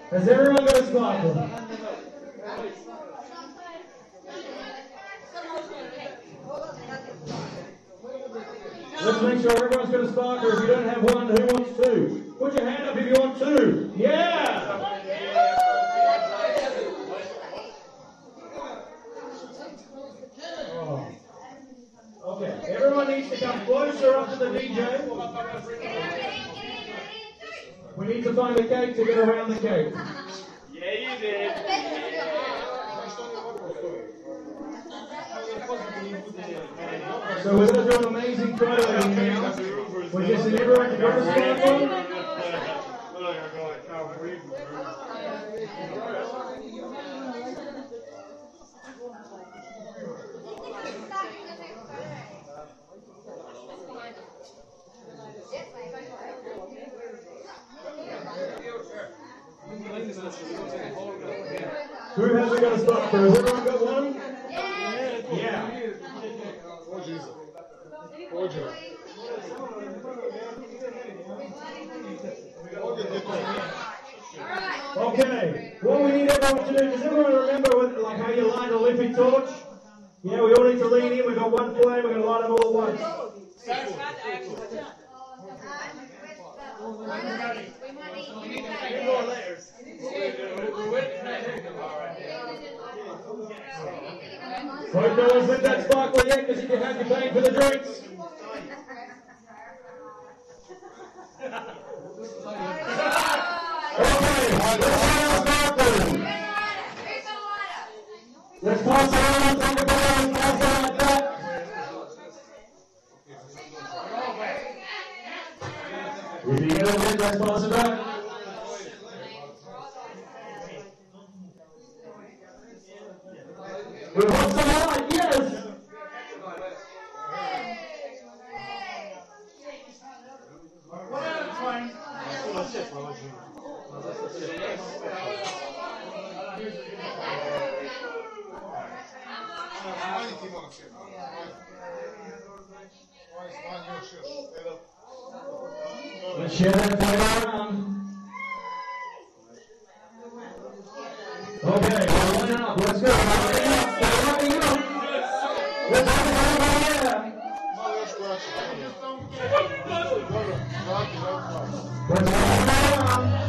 Has everyone got a sparkle? Let's make sure everyone's got a sparkle. If you don't have one, who wants two? Put your hand up if you want two. Yeah! Oh. Okay, everyone needs to come closer up to the DJ. We need to find a cake to get around the cake. Yeah, you did. So we're going to do an amazing photo now. We're just in everyone to grab a sparkle. Who hasn't got a sparkle? Has everyone got one? Yeah. Okay, what we need everyone to do, does everyone remember like how you light an Olympic torch? Yeah, we all need to lean in, we've got one flame, we're going to light them all at once. Hope no one's lit that sparkle yet because you can have your paying for the drinks. Let's pass around, take a ball, and pass it like that. If you get a win, let's pass it back. We want some light, yes! Let's share that thing around. Okay, we're lining up. Let's go. Lining up. Lining up. Let's have it over here. Let's have it around.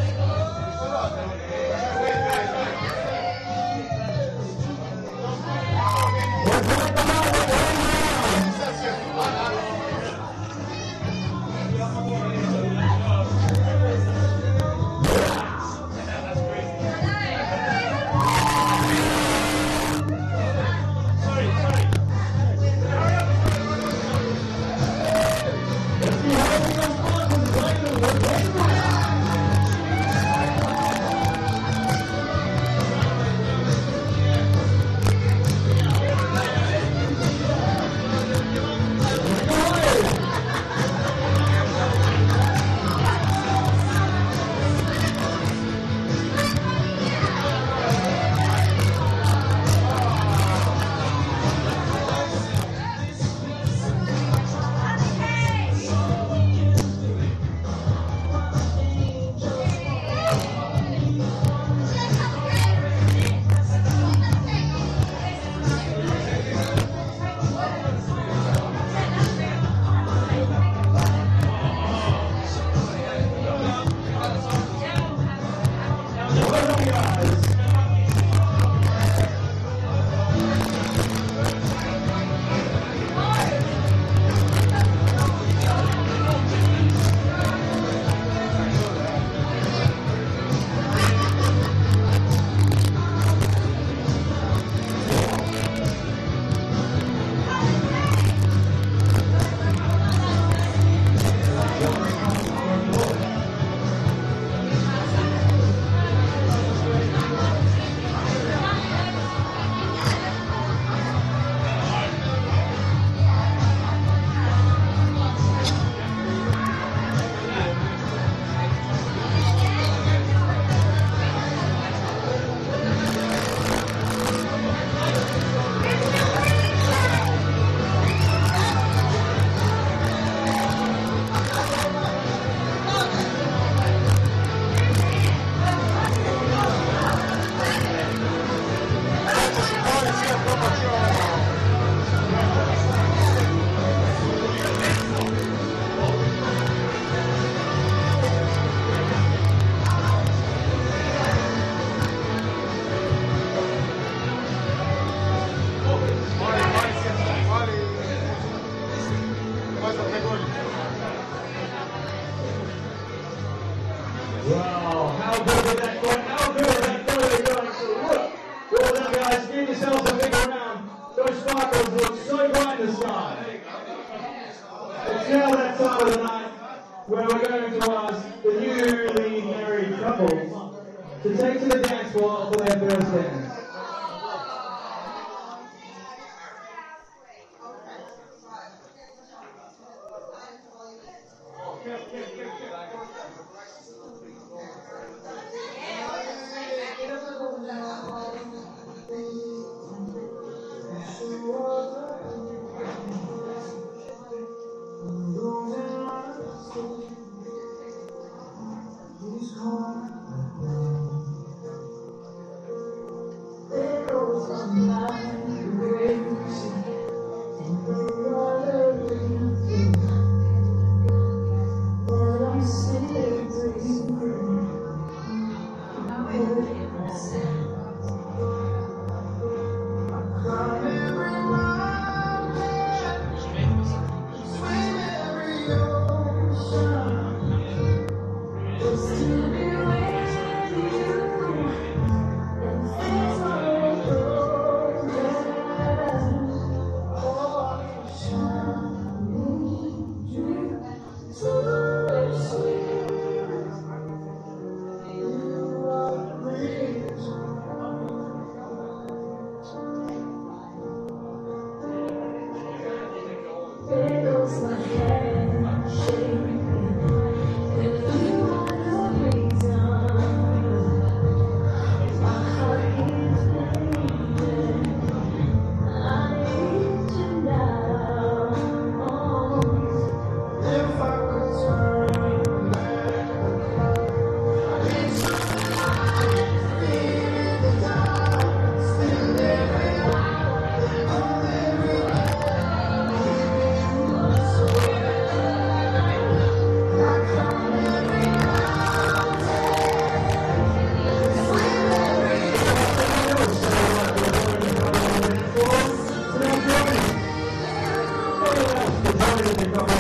this side. It's now that time of the night where we're going to ask the newly married couples to take to the dance floor for their first dance. Come